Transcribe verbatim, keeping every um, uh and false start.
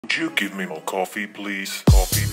Would you give me more coffee, please? Coffee,